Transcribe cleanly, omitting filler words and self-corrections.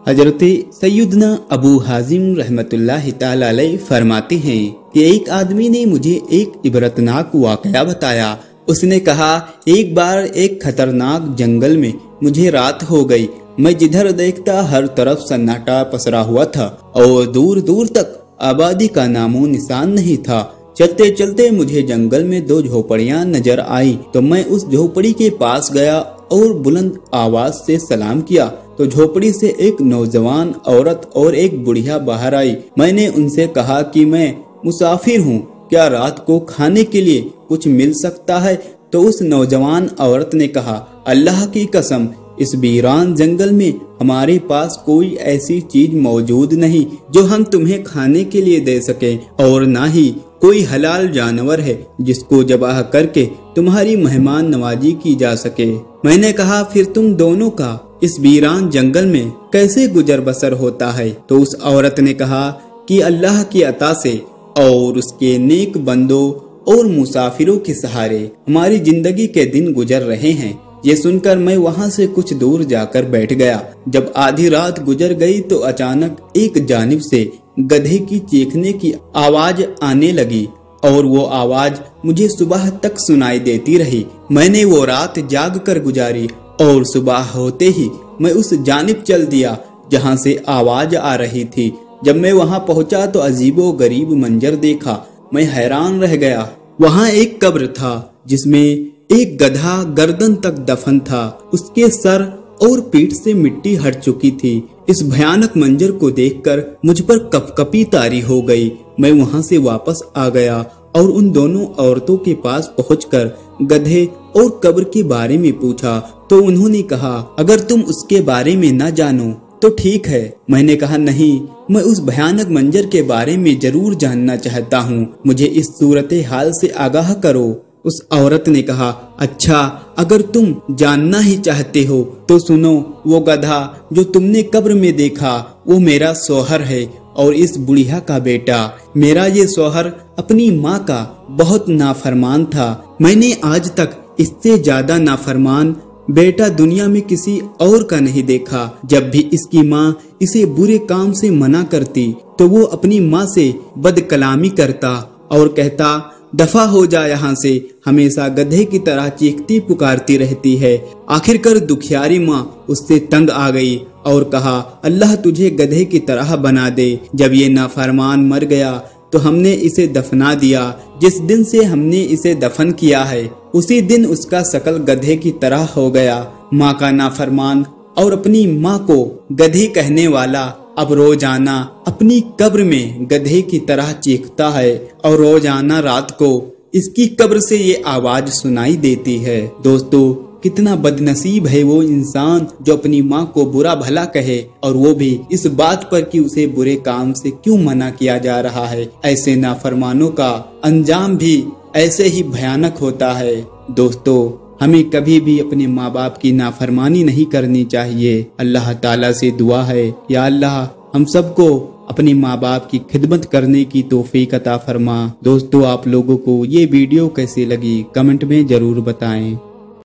हजरत सैयदना अबू हाजिम रहमतुल्लाह ताला अलैह फरमाते हैं कि एक आदमी ने मुझे एक इबरतनाक वाकया बताया। उसने कहा, एक बार एक खतरनाक जंगल में मुझे रात हो गई। मैं जिधर देखता हर तरफ सन्नाटा पसरा हुआ था और दूर दूर तक आबादी का नामो निशान नहीं था। चलते चलते मुझे जंगल में दो झोपड़ियां नजर आई तो मैं उस झोपड़ी के पास गया और बुलंद आवाज से सलाम किया तो झोपड़ी से एक नौजवान औरत और एक बुढ़िया बाहर आई। मैंने उनसे कहा कि मैं मुसाफिर हूँ, क्या रात को खाने के लिए कुछ मिल सकता है? तो उस नौजवान औरत ने कहा, अल्लाह की कसम, इस वीरान जंगल में हमारे पास कोई ऐसी चीज मौजूद नहीं जो हम तुम्हें खाने के लिए दे सके और ना ही कोई हलाल जानवर है जिसको जबाह करके तुम्हारी मेहमान नवाजी की जा सके। मैंने कहा, फिर तुम दोनों का इस वीरान जंगल में कैसे गुजर बसर होता है? तो उस औरत ने कहा कि अल्लाह की अता से और उसके नेक बंदों और मुसाफिरों के सहारे हमारी जिंदगी के दिन गुजर रहे हैं। ये सुनकर मैं वहाँ से कुछ दूर जाकर बैठ गया। जब आधी रात गुजर गई तो अचानक एक जानिब से गधे की चीखने की आवाज आने लगी और वो आवाज मुझे सुबह तक सुनाई देती रही। मैंने वो रात जाग कर गुजारी और सुबह होते ही मैं उस जानिब चल दिया जहाँ से आवाज आ रही थी। जब मैं वहाँ पहुँचा तो अजीबो गरीब मंजर देखा। मैं हैरान रह गया। वहाँ एक कब्र था जिसमें एक गधा गर्दन तक दफन था। उसके सर और पीठ से मिट्टी हट चुकी थी। इस भयानक मंजर को देखकर मुझ पर कपकपी तारी हो गई। मैं वहां से वापस आ गया और उन दोनों औरतों के पास पहुंचकर गधे और कब्र के बारे में पूछा तो उन्होंने कहा, अगर तुम उसके बारे में न जानो तो ठीक है। मैंने कहा, नहीं, मैं उस भयानक मंजर के बारे में जरूर जानना चाहता हूँ, मुझे इस सूरत हाल से आगाह करो। उस औरत ने कहा, अच्छा, अगर तुम जानना ही चाहते हो तो सुनो, वो गधा जो तुमने कब्र में देखा वो मेरा शौहर है और इस बुढ़िया का बेटा। मेरा ये शौहर अपनी माँ का बहुत नाफरमान था। मैंने आज तक इससे ज्यादा नाफरमान बेटा दुनिया में किसी और का नहीं देखा। जब भी इसकी माँ इसे बुरे काम से मना करती तो वो अपनी माँ से बदकलामी करता और कहता, दफा हो जा यहाँ से। हमेशा गधे की तरह चीखती पुकारती रहती है। आखिरकार दुखियारी माँ उससे तंग आ गई और कहा, अल्लाह तुझे गधे की तरह बना दे। जब ये नाफरमान मर गया तो हमने इसे दफना दिया। जिस दिन से हमने इसे दफन किया है उसी दिन उसका शकल गधे की तरह हो गया। माँ का नाफरमान और अपनी माँ को गधी कहने वाला अब रोजाना अपनी कब्र में गधे की तरह चीखता है और रोजाना रात को इसकी कब्र से ये आवाज सुनाई देती है। दोस्तों, कितना बदनसीब है वो इंसान जो अपनी माँ को बुरा भला कहे और वो भी इस बात पर कि उसे बुरे काम से क्यों मना किया जा रहा है। ऐसे नाफरमानों का अंजाम भी ऐसे ही भयानक होता है। दोस्तों, हमें कभी भी अपने माँ बाप की नाफरमानी नहीं करनी चाहिए। अल्लाह ताला से दुआ है, या अल्लाह हम सबको अपने माँ बाप की खिदमत करने की तौफीक अता फरमा। दोस्तों, आप लोगों को ये वीडियो कैसी लगी कमेंट में जरूर बताएं।